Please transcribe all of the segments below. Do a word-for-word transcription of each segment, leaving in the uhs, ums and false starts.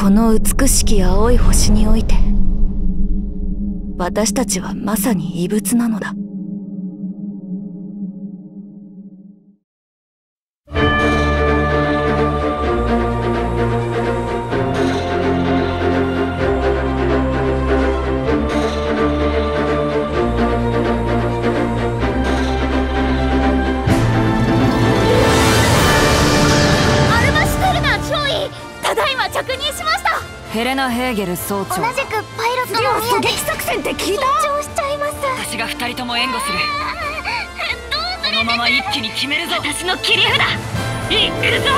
この美しき青い星において、私たちはまさに異物なのだ。 ヘレナ・ヘーゲル総長。 同じくパイロットの宮で狙撃作戦って聞いた？ 緊張しちゃいます。 私が二人とも援護する。 どうする？ このまま一気に決めるぞ。私の切り札いくぞ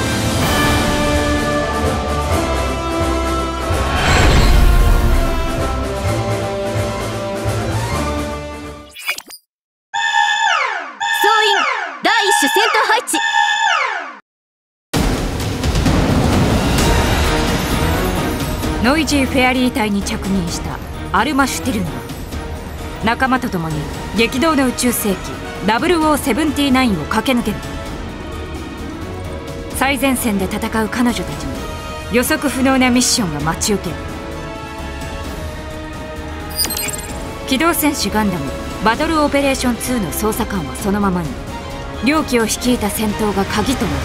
総員第一種戦闘配置。 ノイジー・フェアリー隊に着任したアルマ・シュティルナは仲間と共に激動の宇宙世紀 ダブルオーセブンティナイン を駆け抜ける。最前線で戦う彼女たちに予測不能なミッションが待ち受ける。機動戦士ガンダムバトルオペレーションツーの捜査官はそのままに両機を率いた戦闘が鍵となる。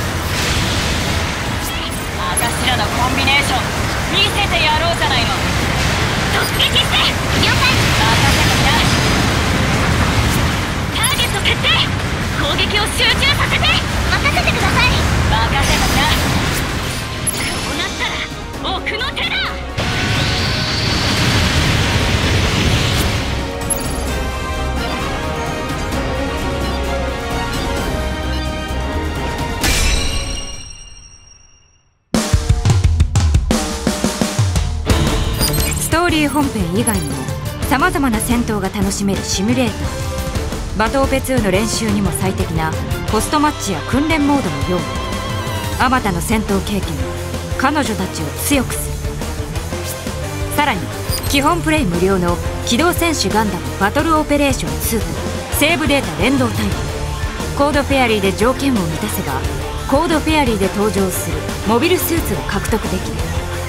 私らのコンビネーション見せてやろうじゃないの。突撃して。了解。任せてみな。ターゲット決定。攻撃を集中させて。 任せてください。 任せてみな。こうなったら奥の手だ。ストーリー本編以外にもさまざまな戦闘が楽しめるシミュレーター。バトオペツーの練習にも最適なポストマッチや訓練モードのようにあまたの戦闘経験は彼女たちを強くする。さらに基本プレイ無料の機動戦士ガンダムバトルオペレーションツーとセーブデータ連動対応。コードフェアリーで条件を満たせばコードフェアリーで登場するモビルスーツを獲得できる。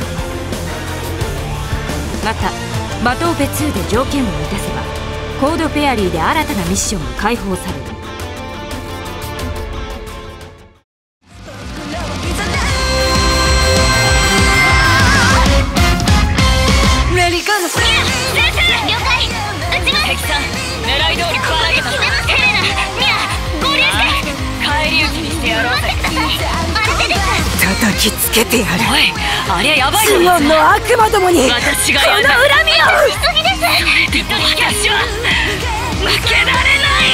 またバトオペツーで条件を満たせばコードフェアリーで新たなミッションが解放される。 先生了解。撃ちます。 敵さん狙い通り食わないと。 決めます。ヘレナ、ミア、合流して。 返り討ちにしてやろうぜ。 待ってください。あれでです。 叩きつけてやる。 おいありゃやばいぞ。 スモンの悪魔どもに私がやこのだ。 恨みを。 急ぎです。 私は負けられない。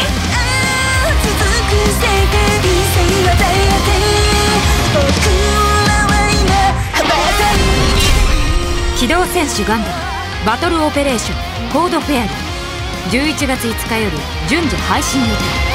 機動戦士ガンダムバトルオペレーションコードフェアリーじゅういちがついつかより順次配信予定。